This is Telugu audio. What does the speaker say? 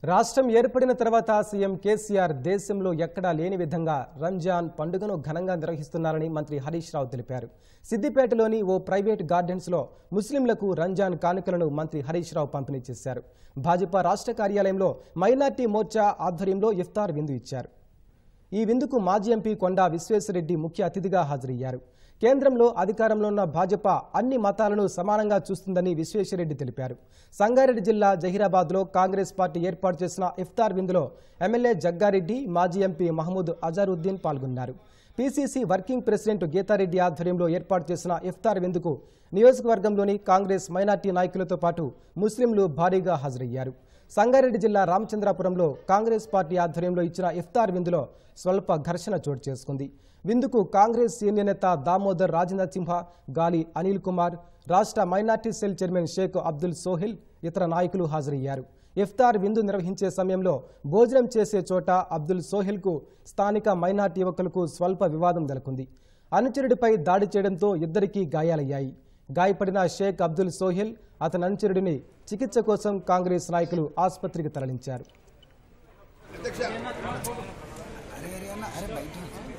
రాష్ట్రం ఏర్పడిన తర్వాత సీఎం కేసీఆర్ దేశంలో ఎక్కడా లేని విధంగా రంజాన్ పండుగను ఘనంగా నిర్వహిస్తున్నారని మంత్రి హరీష్ రావు తెలిపారు. సిద్దిపేటలోని ఓ ప్రైవేట్ గార్డెన్స్లో ముస్లింలకు రంజాన్ కానుకలను మంత్రి హరీష్ రావు పంపిణీ చేశారు. భాజపా రాష్ట్ర కార్యాలయంలో మైనార్టీ మోర్చా ఆధ్వర్యంలో ఇఫ్తార్ విందు ఇచ్చారు. ఈ విందుకు మాజీ ఎంపీ కొండా విశ్వేశ్వరరెడ్డి ముఖ్య అతిథిగా హాజరయ్యారు. కేంద్రంలో అధికారంలో ఉన్న భాజపా అన్ని మతాలను సమానంగా చూస్తుందని విశ్వేశ్వరరెడ్డి తెలిపారు. సంగారెడ్డి జిల్లా జహీరాబాద్లో కాంగ్రెస్ పార్టీ ఏర్పాటు చేసిన ఇఫ్తార్ విందులో ఎమ్మెల్యే జగ్గారెడ్డి, మాజీ ఎంపీ మహమూద్ అజారుద్దీన్ పాల్గొన్నారు. పీసీసీ వర్కింగ్ ప్రెసిడెంట్ గీతారెడ్డి ఆధ్వర్యంలో ఏర్పాటు చేసిన ఇఫ్తార్ విందుకు నియోజకవర్గంలోని కాంగ్రెస్ మైనార్టీ నాయకులతో పాటు ముస్లింలు భారీగా హాజరయ్యారు. సంగారెడ్డి జిల్లా రామచంద్రాపురంలో కాంగ్రెస్ పార్టీ ఆధ్వర్యంలో ఇచ్చిన ఇఫ్తార్ విందులో స్వల్ప ఘర్షణ చోటు చేసుకుంది. విందుకు కాంగ్రెస్ సీనియర్ నేత దామోదర్ రాజనరసింహ, గాలి అనిల్ కుమార్, రాష్ట్ర minority cell chairman Sheikh Abdul Sohail, ఇతర నాయకులు హాజరయ్యారు. ఇఫ్తార్ విందు నిర్వహించే సమయంలో భోజనం చేసే చోట అబ్దుల్ సోహెల్కు స్థానిక మైనార్టీ యువకులకు స్వల్ప వివాదం నెలకొంది. అనుచరుడిపై దాడి చేయడంతో ఇద్దరికీ గాయాలయ్యాయి. గాయపడిన షేక్ అబ్దుల్ సోహెల్, అతని అనుచరుడిని చికిత్స కోసం కాంగ్రెస్ నాయకులు ఆసుపత్రికి తరలించారు.